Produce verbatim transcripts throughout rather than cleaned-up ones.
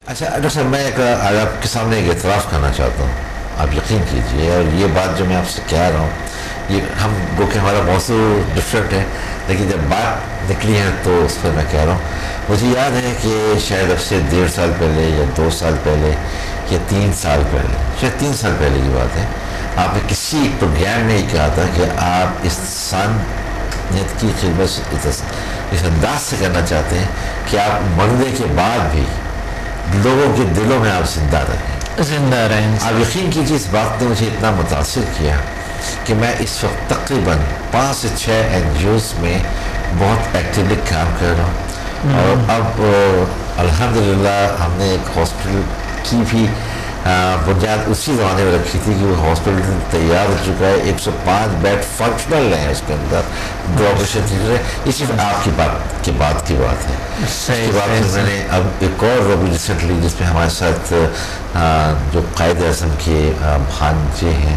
اچھا ڈاکٹر صاحب، میں ایک آج آپ کے سامنے ایک اعتراف کرنا چاہتا ہوں، آپ یقین کیجئے، اور یہ بات جو میں آپ سے کہہ رہا ہوں، یہ ہم گو کہ ہمارا موضوع ڈفرینٹ ہے، لیکن جب بات نکلی ہے تو اس پر میں کہہ رہا ہوں. مجھے یاد ہے کہ شاید اب سے ڈیڑھ سال پہلے یا دو سال پہلے یا تین سال پہلے، شاید تین سال پہلے کی بات ہے، آپ نے کسی پروگرام میں یہ کہا تھا کہ آپ اس انسانیت کی خدمت اس انداز سے کرنا چاہتے ہیں کہ آپ مرنے کے بعد بھی لوگوں کے دلوں میں آپ زندہ رہیں زندہ رہیں آپ یقین کیجیے اس بات نے مجھے اتنا متاثر کیا کہ میں اس وقت تقریباً پانچ سے چھ این جی اوز میں بہت ایکٹیولی کام کر رہا ہوں. اور اب الحمدللہ ہم نے ایک ہاسپٹل کی بھی بنیاد اسی زمانے میں رکھی تھی کہ وہ ہاسپٹل تیار ہو چکا ہے، ایک سو پانچ بیڈ فنکشنل ہیں اس کے اندر، دو آپریشن تھیٹر ہے. یہ صرف آپ کی بات کی بات کی بات ہے. اس کے بعد میں نے اب ایک اور ابھی ریسنٹلی جس میں ہمارے ساتھ جو قائد اعظم کے بھانجے ہیں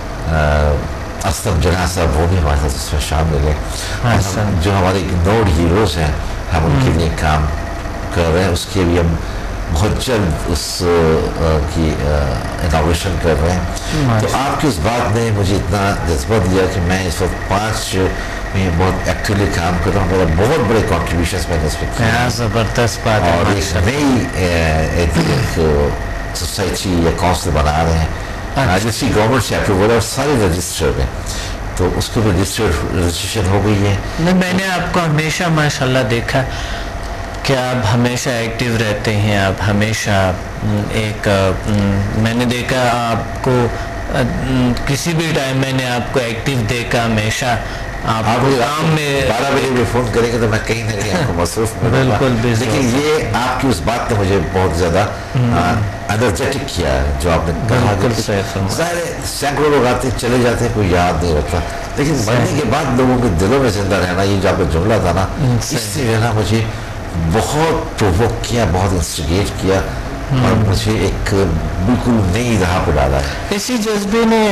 اسلم جناح صاحب، وہ بھی ہمارے ساتھ اس میں شامل ہیں. جو ہمارے نوڈ ہیروز ہیں ہم ان کے لیے کام کر رہے ہیں، اس کے بھی ہم بہت جلد اس کی اناگوریشن کر رہے ہیں. تو آپ کی اس بات نے مجھے اتنا جذبہ دیا کہ میں اس وقت پانچ میں بہت ایکٹیولی کام کر رہا ہوں. میرا بہت بڑے کنٹریبیوشنس میں نے اس میں کیا، زبردست بات ہے. اور ایک نئی ایک سوسائٹی یا کونسل بنا رہے ہیں جس کی گورنمنٹ سے اپروول اور سارے رجسٹرڈ ہیں، تو اس کو بھی رجسٹریشن ہو گئی ہے. میں نے آپ کو ہمیشہ ماشاءاللہ دیکھا کہ آپ ہمیشہ ایکٹیو رہتے ہیں، آپ ہمیشہ ایک میں نے دیکھا آپ کو کسی بھی ٹائم میں نے آپ کو ایکٹیو دیکھا ہمیشہ. آپ کام میں بارہ بجے بھی فون کریں گے تو میں کہیں نہ کہیں آپ کو مصروف میں بالکل. لیکن یہ آپ کی اس بات نے مجھے بہت زیادہ انرجیٹک کیا ہے جو آپ نے کہا. ظاہر ہے سینکڑوں لوگ آتے چلے جاتے ہیں، کوئی یاد نہیں رکھتا، لیکن مرنے کے بعد لوگوں کے دلوں میں زندہ رہنا، یہ جو آپ کا جملہ تھا نا، اس سے جو ہے نا مجھے بہت پرووک کیا، بہت انسٹیگیٹ کیا، اور مجھے ایک بالکل نئی راہ پہ ڈالا ہے. اسی جذبے نے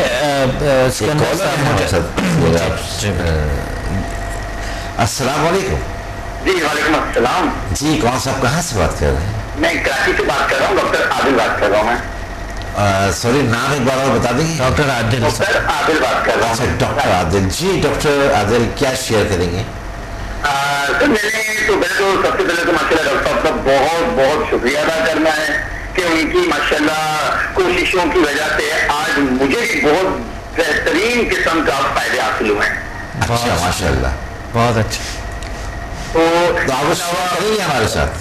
السلام علیکم. جی وعلیکم السلام. جی کون صاحب کہاں سے بات کر رہے ہیں؟ میں کراچی سے بات کر رہا ہوں، ڈاکٹر عادل بات کر رہا ہوں. میں سوری نام ایک بار اور بتا دیں گے. ڈاکٹر عادل. ڈاکٹر عادل بات کر رہا ہوں. اچھا ڈاکٹر عادل. جی ڈاکٹر عادل کیا شیئر کریں گے؟ سر میں نے تو پہلے تو سب سے پہلے تو ماشاء اللہ ڈاکٹر صاحب کا بہت بہت شکریہ ادا کرنا ہے کہ ان کی ماشاء اللہ کوششوں کی وجہ سے آج مجھے بھی بہت بہترین قسم کا فائدے حاصل ہوئے ہیں. اچھا ماشاء اللہ بہت اچھا. تو آپ شیئر کریں گے ہمارے ساتھ؟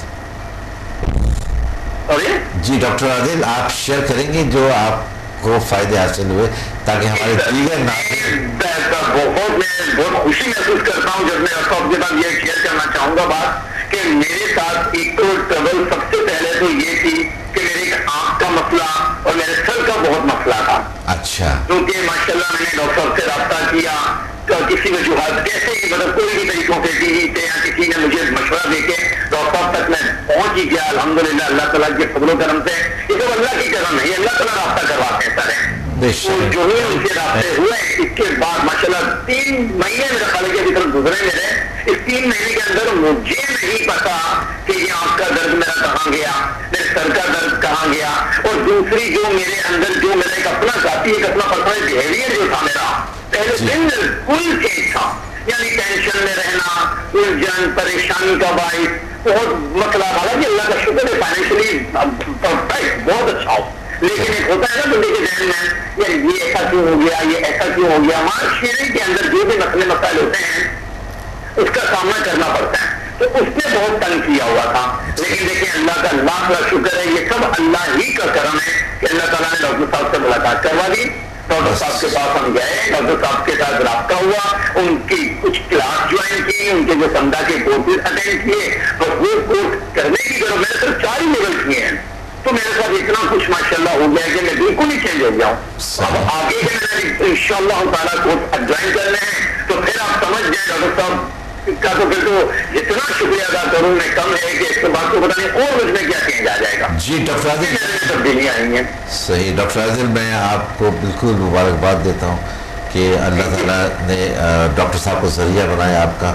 جی ڈاکٹر عادل آپ شیئر کریں گے جو آپ کو فائدے حاصل ہوئے تاکہ ہمارے دیگر ناظرین. بہت میں بہت خوشی محسوس کرتا ہوں جب میں ڈاکٹر صاحب کے ساتھ یہ شیئر کرنا چاہوں گا بات کہ میرے ساتھ ایک تو ٹربل سب سے پہلے تو یہ تھی کہ میرے ایک آنکھ کا مسئلہ اور میرے سر کا بہت مسئلہ تھا. اچھا. کیونکہ ماشاء اللہ میں نے ڈاکٹر صاحب سے رابطہ کیا، کسی وجوہات کیسے ہی مطلب کوئی بھی طریقوں سے ٹی وی سے یا کسی نے مجھے مشورہ دے کے ڈاکٹر صاحب تک میں پہنچ ہی گیا. الحمدللہ اللہ تعالیٰ کے فضل و کرم سے یہ سب اللہ کی کرم ہے، یہ اللہ تعالیٰ رابطہ کرواتے ہیں سارے. جو ہی ان سے رابطے ہوئے اس کے بعد ماشاء اللہ تین مہینے میرے خالق کی طرف گزرے میرے. اس تین مہینے کے اندر مجھے نہیں پتا کہ یہ آنکھ کا درد میرا کہاں گیا، میرے سر کا درد کہاں گیا، اور دوسری جو میرے اندر جو میرا ایک اپنا ذاتی ایک اپنا پرسنل بیہیویئر جو تھا میرا پہلے دن فل چینج تھا. یعنی ٹینشن میں رہنا، الجھن پریشانی کا باعث بہت مسئلہ. حالانکہ اللہ کا شکر ہے فائنینشلی پرفیکٹ بہت اچھا ہو، لیکن ایک ہوتا ہے نا بندے کے ذہن میں یار یہ ایسا کیوں ہو گیا، یہ ایسا کیوں ہو گیا. معاشرے کے اندر جو بھی مسئلے مسائل ہوتے ہیں اس کا سامنا کرنا پڑتا ہے، تو اس نے بہت تنگ کیا ہوا تھا. لیکن دیکھیں اللہ کا لاکھ لاکھ شکر ہے، یہ سب اللہ ہی کا کرم ہے کہ اللہ تعالیٰ نے ڈاکٹر صاحب سے ملاقات کروا دی. ڈاکٹر صاحب کے پاس ہم گئے، ڈاکٹر صاحب کے ساتھ رابطہ ہوا، ان کی کچھ کلاس جوائن کی، ان کے جو سمدہ کے کورسز اٹینڈ کیے، اور وہ کورس کرنے کی ضرورت میں نے صرف چار ہی لیول کیے ہیں. تو میرے ساتھ اتنا کچھ ماشاءاللہ ہو گیا کہ میں بالکل ہی چینج ہو گیا ہوں. اب آگے کے میں نے انشاءاللہ تعالیٰ کورس جوائن کرنے ہیں تو پھر آپ سمجھ جائیں ڈاکٹر صاحب کا تو پھر تو اتنا شکریہ ادا کروں میں کم ہے کہ اس کے بعد تو پتہ نہیں اور مجھ میں کیا چینج آ جائے گا. جی ڈاکٹر عادل تبدیلیاں آئی ہیں. صحیح. ڈاکٹر عادل میں آپ کو بالکل مبارکباد دیتا ہوں کہ اللہ تعالیٰ نے ڈاکٹر صاحب کو ذریعہ بنایا آپ کا.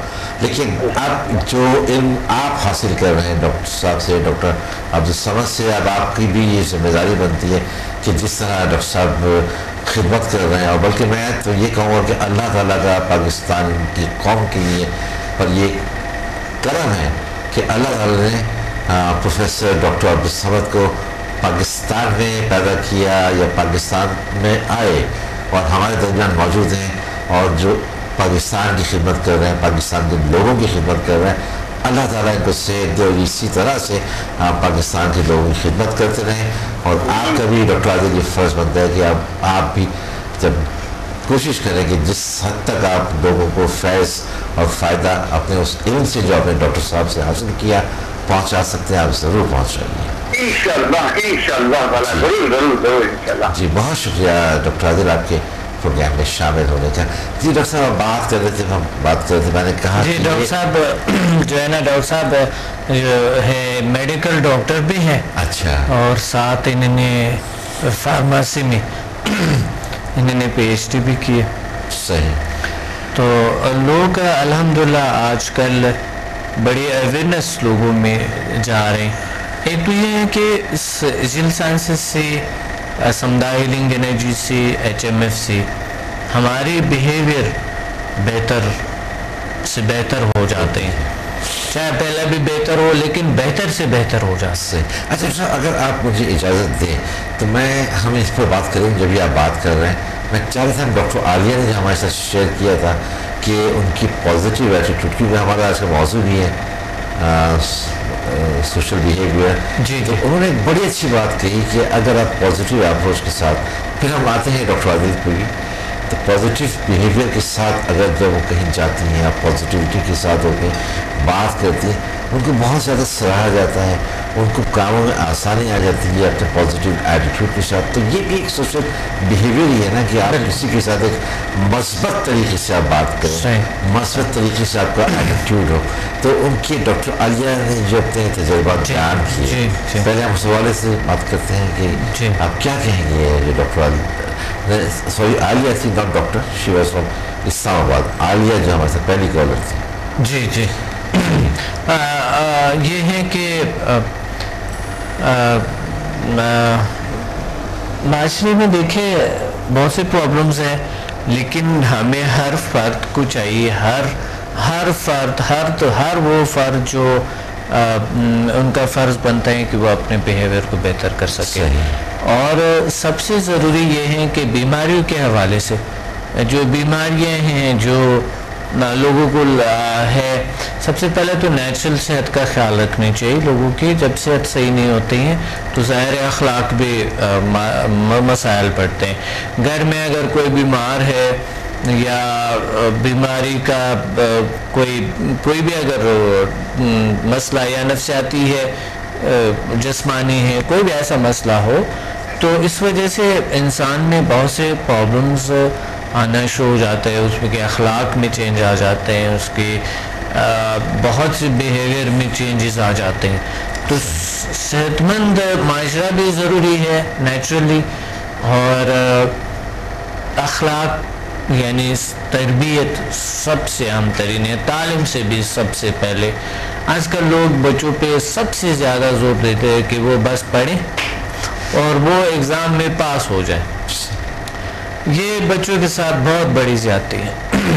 لیکن اب جو علم آپ حاصل کر رہے ہیں ڈاکٹر صاحب سے، ڈاکٹر عبدالصمد سے، اب آپ کی بھی یہ ذمہ داری بنتی ہے کہ جس طرح ڈاکٹر صاحب خدمت کر رہے ہیں، اور بلکہ میں تو یہ کہوں گا کہ اللہ تعالیٰ کا پاکستان کی قوم کے لیے پر یہ کرم ہے کہ اللہ تعالیٰ نے پروفیسر ڈاکٹر عبدالصمد کو پاکستان میں پیدا کیا یا پاکستان میں آئے اور ہمارے درمیان موجود ہیں، اور جو پاکستان کی خدمت کر رہے ہیں، پاکستان کے لوگوں کی خدمت کر رہے ہیں۔ اللہ تعالیٰ ان کو صحت دے اور اسی طرح سے آپ پاکستان کے لوگوں کی خدمت کرتے رہیں، اور آپ کا بھی ڈاکٹر عادل یہ فرض بنتا ہے کہ آپ آپ بھی جب کوشش کریں کہ جس حد تک آپ لوگوں کو فیض اور فائدہ اپنے اس علم سے جو اپنے ڈاکٹر صاحب سے حاصل کیا پہنچا سکتے ہیں، آپ ضرور پہنچائیے۔ انشاءاللہ انشاءاللہ تعالیٰ ضرور ضرور ضرور انشاءاللہ۔ جی بہت شکریہ ڈاکٹر عادل آپ کے پروگرام میں شامل ہونے کا۔ جی ڈاکٹر صاحب بات کر رہے تھے ہم بات کر رہے تھے میں نے کہا جی ڈاکٹر صاحب جو ہے نا، ڈاکٹر صاحب جو ہے میڈیکل ڈاکٹر بھی ہیں، اچھا، اور ساتھ انہوں نے فارمیسی میں انہوں نے پی ایچ ڈی بھی کی ہے۔ صحیح۔ تو لوگ الحمدللہ آج کل بڑی اویئرنیس لوگوں میں جا رہے ہیں۔ ایک تو یہ ہے کہ سیل سائنسز سے، سمدھا ہیلنگ انرجی سے، ایچ ایم ایف سے ہماری بیہیویئر بہتر سے بہتر ہو جاتے ہیں، چاہے پہلے بھی بہتر ہو لیکن بہتر سے بہتر ہو جاتے ہیں۔ اچھا اچھا اگر آپ مجھے اجازت دیں تو میں ہم اس پر بات کریں، جب یہ آپ بات کر رہے ہیں میں چاہ رہا تھا ڈاکٹر عالیہ نے جو ہمارے ساتھ شیئر کیا تھا کہ ان کی پازیٹیو ایٹیٹیوڈ، کیونکہ ہمارا آج کا موضوع بھی ہے سوشل بیہیویئر، جی تو انہوں نے ایک بڑی اچھی بات کہی کہ اگر آپ پازیٹیو اپروچ کے ساتھ، پھر ہم آتے ہیں ڈاکٹر عادل پہ بھی، تو پازیٹیو بیہیویئر کے ساتھ اگر جب وہ کہیں جاتی ہیں، آپ پازیٹیوٹی کے ساتھ ہو کے بات کرتی ہیں، ان کو بہت زیادہ سراہا جاتا ہے، ان کو کاموں میں آسانی آ جاتی ہے اپنے پازیٹیو ایٹیٹیوڈ کے ساتھ۔ تو یہ بھی ایک سوشل بیہیویئر ہی ہے نا کہ آپ کسی کے ساتھ ایک مثبت طریقے سے آپ بات کریں، مثبت طریقے سے آپ کا ایٹیٹیوڈ ہو۔ تو ان کی ڈاکٹر عالیہ نے جو اپنے تجربات بیان کیے، پہلے ہم اس حوالے سے بات کرتے ہیں کہ آپ کیا کہیں گے جو ڈاکٹر عالیہ، سوری عالیہ تھی not doctor, she was from Islamabad, Aliya جو ہمارے ساتھ پہلی کالر تھی۔ جی جی یہ ہے کہ معاشرے میں دیکھیں بہت سے پرابلمز ہیں، لیکن ہمیں ہر فرد کو چاہیے، ہر ہر فرد ہر تو ہر وہ فرد جو ان کا فرض بنتا ہے کہ وہ اپنے بیہیویئر کو بہتر کر سکے۔ اور سب سے ضروری یہ ہے کہ بیماریوں کے حوالے سے جو بیماریاں ہیں جو لوگوں کو ہے، سب سے پہلے تو نیچرل صحت کا خیال رکھنا چاہیے لوگوں کی۔ جب صحت صحیح نہیں ہوتی ہیں تو ظاہر اخلاق بھی مسائل پڑتے ہیں۔ گھر میں اگر کوئی بیمار ہے یا بیماری کا کوئی کوئی بھی اگر مسئلہ یا نفسیاتی ہے، جسمانی ہے، کوئی بھی ایسا مسئلہ ہو، تو اس وجہ سے انسان میں بہت سے پرابلمز آنا شروع ہو جاتا ہے، اس میں کے اخلاق میں چینج آ جاتے ہیں، اس کے بہت سے بیہیویئر میں چینجز آ جاتے ہیں۔ تو صحت مند معاشرہ بھی ضروری ہے نیچرلی، اور اخلاق یعنی تربیت سب سے اہم ترین ہے، تعلیم سے بھی سب سے پہلے۔ آج کل لوگ بچوں پہ سب سے زیادہ زور دیتے ہیں کہ وہ بس پڑھیں اور وہ ایگزام میں پاس ہو جائیں۔ یہ بچوں کے ساتھ بہت بڑی زیادتی ہے۔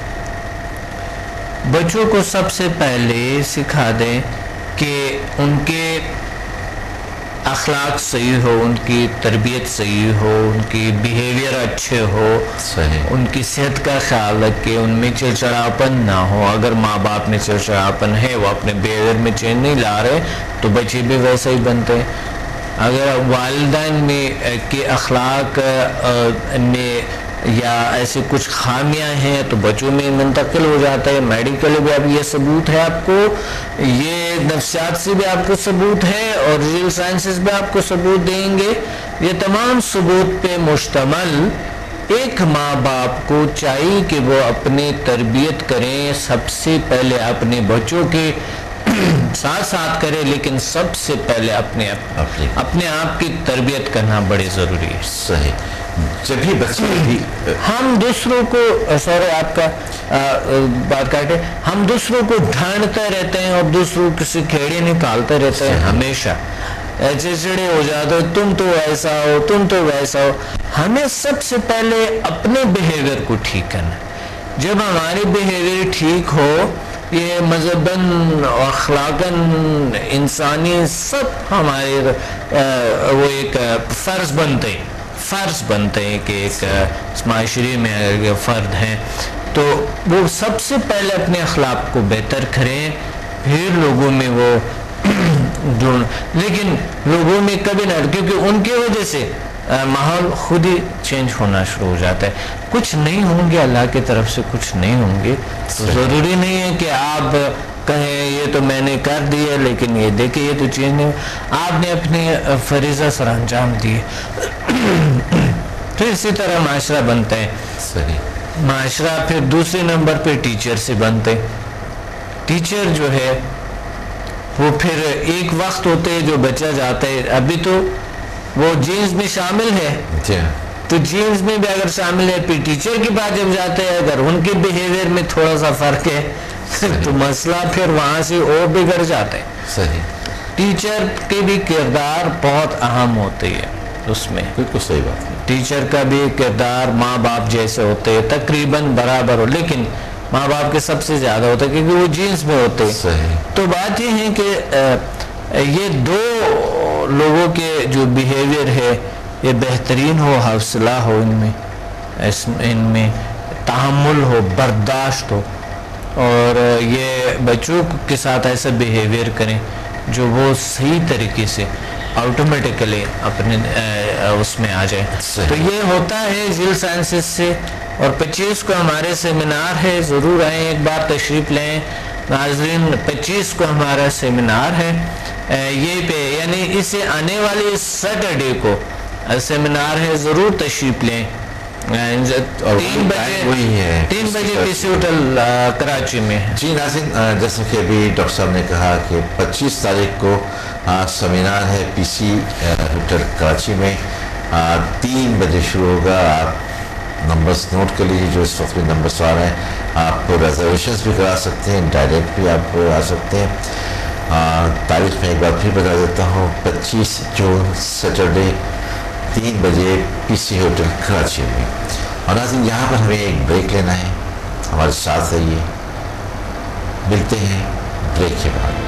بچوں کو سب سے پہلے سکھا دیں کہ ان کے اخلاق صحیح ہو، ان کی تربیت صحیح ہو، ان کی بیہیویئر اچھے ہو، ان کی صحت کا خیال رکھے، ان میں چڑچڑاپن نہ ہو۔ اگر ماں باپ میں چڑچڑاپن ہے، وہ اپنے بیہیویئر میں چینج نہیں لا رہے، تو بچے بھی ویسے ہی بنتے ہیں۔ اگر والدین میں کے اخلاق میں یا ایسے کچھ خامیاں ہیں تو بچوں میں منتقل ہو جاتا ہے۔ میڈیکلی بھی اب یہ ثبوت ہے آپ کو، یہ نفسیات سے بھی آپ کو ثبوت ہے، اور ریل سائنسز بھی آپ کو ثبوت دیں گے۔ یہ تمام ثبوت پہ مشتمل ایک ماں باپ کو چاہیے کہ وہ اپنی تربیت کریں، سب سے پہلے اپنے بچوں کے ساتھ ساتھ کرے، لیکن سب سے پہلے اپنے اپنے آپ کی تربیت کرنا بڑی ضروری ہے۔ صحیح۔ جب بھی بچے بھی ہم دوسروں کو سوری آپ کا بات کاٹے ہم دوسروں کو ڈھانڈتے رہتے ہیں اور دوسروں سے کھیڑے نکالتے رہتے ہیں ہمیشہ چڑچڑے ہو جاتے ہو تم تو ایسا ہو تم تو ویسا ہو. ہمیں سب سے پہلے اپنے بیہیویئر کو ٹھیک کرنا. جب ہماری بیہیویئر ٹھیک ہو یہ مذہباً اخلاقاً انسانی سب ہمارے وہ ایک فرض بنتے ہیں فرض بنتے ہیں کہ ایک معاشرے میں اگر فرد ہیں تو وہ سب سے پہلے اپنے اخلاق کو بہتر کریں پھر لوگوں میں وہ ڈھونڈ. لیکن لوگوں میں کبھی نہ کیونکہ ان کی وجہ سے ماحول خود ہی چینج ہونا شروع ہو جاتا ہے. کچھ نہیں ہوں گے اللہ کی طرف سے کچھ نہیں ہوں گے. ضروری نہیں ہے کہ آپ کہیں یہ تو میں نے کر دیا لیکن یہ دیکھیں یہ تو چینج نہیں آپ نے اپنے فریضہ سر انجام دیے. پھر اسی طرح معاشرہ بنتا ہے. صحیح. معاشرہ پھر دوسرے نمبر پہ ٹیچر سے بنتے. ٹیچر جو ہے وہ پھر ایک وقت ہوتے ہے جو بچہ جاتا ہے ابھی تو وہ جینز میں شامل ہے تو جینز میں بھی اگر شامل ہے پھر ٹیچر کے بعد جب جاتے ہیں اگر ان کے بیہیویئر میں تھوڑا سا فرق ہے تو مسئلہ پھر وہاں سے اور بگڑ جاتا ہے. صحیح. ٹیچر کے بھی کردار بہت اہم ہوتے ہیں اس میں. بالکل صحیح بات ہے. ٹیچر کا بھی کردار ماں باپ جیسے ہوتے ہیں تقریباً برابر ہو لیکن ماں باپ کے سب سے زیادہ ہوتا ہے کیونکہ وہ جینس میں ہوتے ہیں. صحیح. تو بات یہ ہے کہ یہ دو لوگوں کے جو بیہیویئر ہے یہ بہترین ہو حوصلہ ہو ان میں اس ان میں تحمل ہو برداشت ہو اور یہ بچوں کے ساتھ ایسا بیہیویئر کریں جو وہ صحیح طریقے سے آٹومیٹیکلی اپنے اس میں آ جائے. تو یہ ہوتا ہے ذیل سائنسز سے. اور پچیس کو ہمارے سیمینار ہے ضرور آئیں ایک بار تشریف لیں ناظرین. پچیس کو ہمارا سیمینار ہے یہ پہ یعنی اسے آنے والی سیٹرڈے کو سیمینار ہے ضرور تشریف لیں. تین بجے تین بجے پی سی ہوٹل کراچی میں. جی ناظرین جیسا کہ ابھی ڈاکٹر صاحب نے کہا کہ پچیس تاریخ کو سیمینار ہے پی سی ہوٹل کراچی میں تین بجے شروع ہوگا. آپ نمبرز نوٹ کر لیجیے جو اس وقت بھی نمبرز آ رہے ہیں. آپ ریزرویشنز بھی کرا سکتے ہیں ڈائریکٹ بھی آپ آ سکتے ہیں. تاریخ میں ایک بار پھر بتا دیتا ہوں پچیس جون سیٹرڈے تین بجے پی سی ہوٹل کراچی میں. اور ناظرین یہاں پر ہمیں ایک بریک لینا ہے ہمارے ساتھ رہیے. ملتے ہیں بریک کے بعد.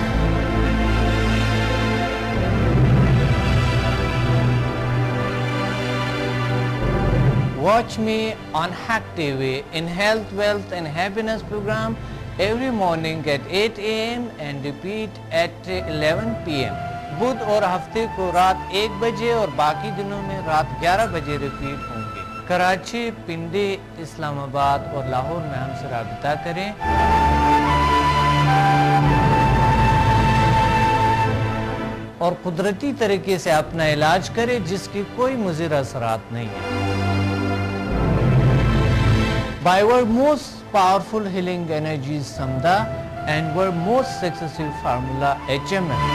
Watch me on Hack T V in Health, Wealth and Happiness program every morning at eight a m and repeat at eleven p m بدھ اور ہفتے کو رات ایک بجے اور باقی دنوں میں رات گیارہ بجے ریپیٹ ہوں گے. کراچی، پنڈی، اسلام آباد اور لاہور میں ہم سے رابطہ کریں. اور قدرتی طریقے سے اپنا علاج کریں جس کی کوئی مضر اثرات نہیں ہے. By our most powerful healing energies Samda and our most successful formula H M M.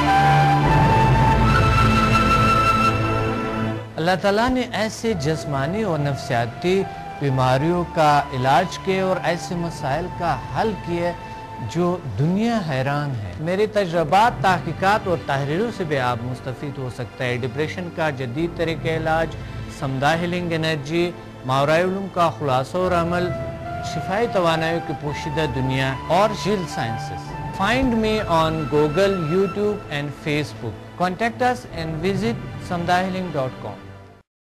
اللہ تعالیٰ نے ایسے جسمانی اور نفسیاتی بیماریوں کا علاج کیا اور ایسے مسائل کا حل کیا جو دنیا حیران ہے. میرے تجربات، تحقیقات اور تحریروں سے بھی آپ مستفید ہو سکتا ہے. ڈپریشن کا جدید طریقہ علاج، سمدہ ہیلنگ انرجی، ماورائے علوم کا خلاصہ اور عمل، شفائی توانائیوں کی پوشیدہ دنیا اور ذیل sciences. Find me on Google, YouTube and Facebook. Contact us and visit samdahealing dot com.